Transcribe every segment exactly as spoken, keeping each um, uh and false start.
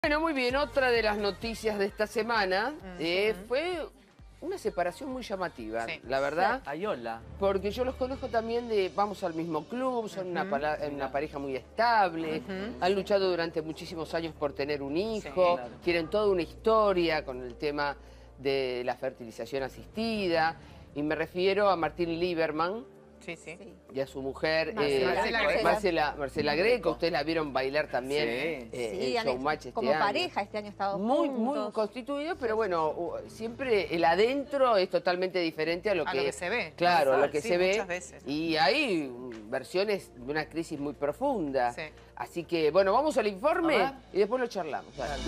Bueno, muy bien, otra de las noticias de esta semana uh-huh. eh, fue una separación muy llamativa, sí. la verdad. Ayola. Porque yo los conozco también de, vamos al mismo club, son uh-huh. una, pala, una pareja muy estable, uh-huh. han luchado durante muchísimos años por tener un hijo, sí, claro. tienen toda una historia con el tema de la fertilización asistida, y me refiero a Martín Lieberman. Sí, sí. Y a su mujer, Marcela, eh, Marcela, Marcela, Marcela Greco. Ustedes la vieron bailar también sí. eh, sí, en Showmatch este como año. pareja este año ha estado muy, juntos. muy constituido, pero bueno, siempre el adentro es totalmente diferente a lo, a que, lo que se ve. Claro, a lo que sí, se ve. Muchas veces. Y hay versiones de una crisis muy profunda. Sí. Así que, bueno, vamos al informe y después lo charlamos. Dale.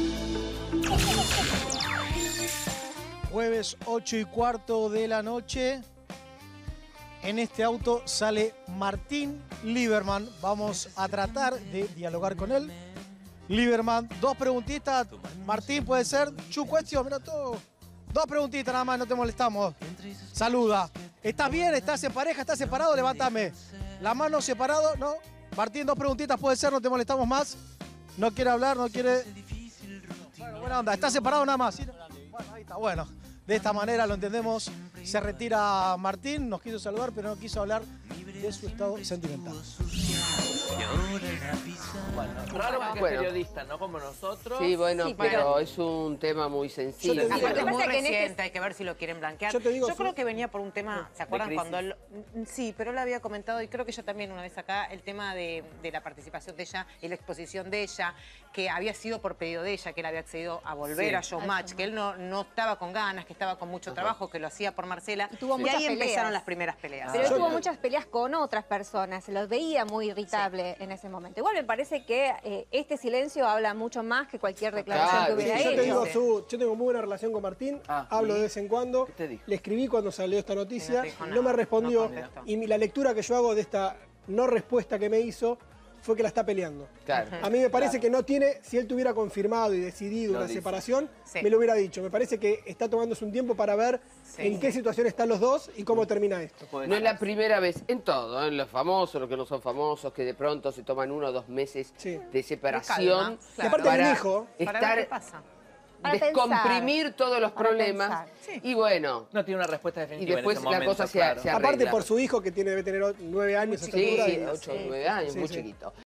Jueves ocho y cuarto de la noche. En este auto sale Martín Lieberman. Vamos a tratar de dialogar con él. Lieberman, dos preguntitas. Martín, ¿puede ser? Two questions, mira todo. Dos preguntitas nada más, no te molestamos. Saluda. ¿Estás bien? ¿Estás en pareja? ¿Estás separado? Levántame. La mano separado, ¿no? Martín, dos preguntitas, ¿puede ser? No te molestamos más. No quiere hablar, no quiere... Bueno, buena onda. ¿Estás separado nada más? ¿Sí? Bueno, ahí está, bueno. De esta manera lo entendemos. Se retira Martín, nos quiso saludar, pero no quiso hablar de su estado sentimental. Bueno, raro porque bueno. es periodista, no como nosotros. Sí, bueno, sí, pero pero... es un tema muy sensible. Aparte es muy que reciente, este... hay que ver si lo quieren blanquear. Yo, te digo, Yo creo su... que venía por un tema, ¿se acuerdan cuando él... Sí, pero él había comentado, y creo que yo también una vez acá, el tema de, de la participación de ella y la exposición de ella, que había sido por pedido de ella, que él había accedido a volver sí. a Showmatch, que él no, no estaba con ganas, que estaba con mucho uh-huh. trabajo, que lo hacía por Marcela. Y, tuvo y muchas ahí peleas. empezaron las primeras peleas. Pero él Yo... tuvo muchas peleas con otras personas, se los veía muy irritable sí. en ese momento. Igual me parece que eh, este silencio habla mucho más que cualquier declaración claro, que hubiera sí, yo hecho. Te digo, Su, yo tengo muy buena relación con Martín, ah, hablo ¿y? de vez en cuando. ¿Qué te dijo? Le escribí cuando salió esta noticia, no, dijo no me respondió. No y la lectura que yo hago de esta no respuesta que me hizo fue que la está peleando. Claro. A mí me parece claro. que no tiene, si él tuviera confirmado y decidido lo una dice. separación, sí. me lo hubiera dicho. Me parece que está tomándose un tiempo para ver sí. en qué situación están los dos y cómo termina esto. No es la primera vez, en todo, en los famosos, los que no son famosos, que de pronto se toman uno o dos meses sí. de separación. Y aparte para de un hijo. Estar, para ver qué pasa. Para descomprimir pensar, todos los problemas. Sí. Y bueno. No tiene una respuesta definitiva. Y después en ese la momento, cosa se, claro. se arregla. Aparte por su hijo que tiene, debe tener nueve años. Sí, sí, ocho o sí. nueve años, sí, muy sí. chiquito.